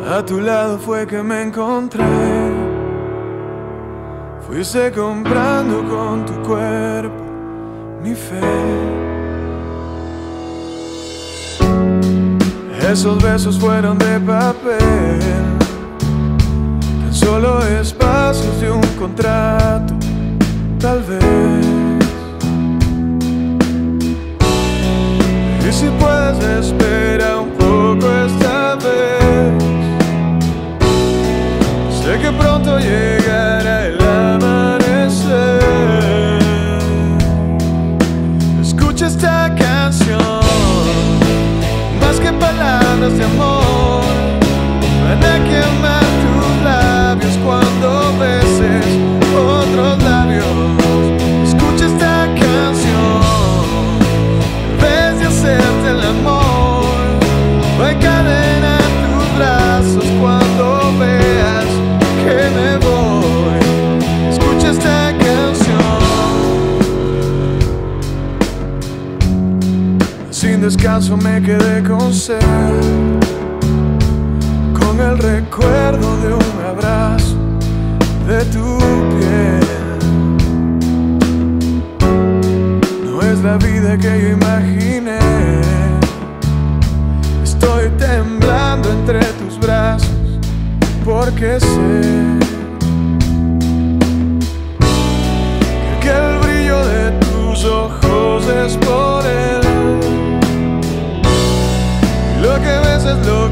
A tu lado fue que me encontré. Fuiste comprando con tu cuerpo mi fe. Esos besos fueron de papel, tan solo espacios de un contrato, tal vez. Y si puedes, espera un poco esta vez. Sé que pronto llegará el amanecer. Escucha esta canción, más que palabras de amor, van a quemar tus labios cuando beses otros labios. Escucha esta canción, en vez de hacerte el amor, va a encadenar tus brazos cuando veas que me voy. Escucha esta canción. Sin descanso me quedé con sed, con el recuerdo de un abrazo de tu piel. No es la vida que yo imaginé. Estoy temblando entre tus brazos porque sé que el brillo de tus ojos es por él. Y lo que ves es lo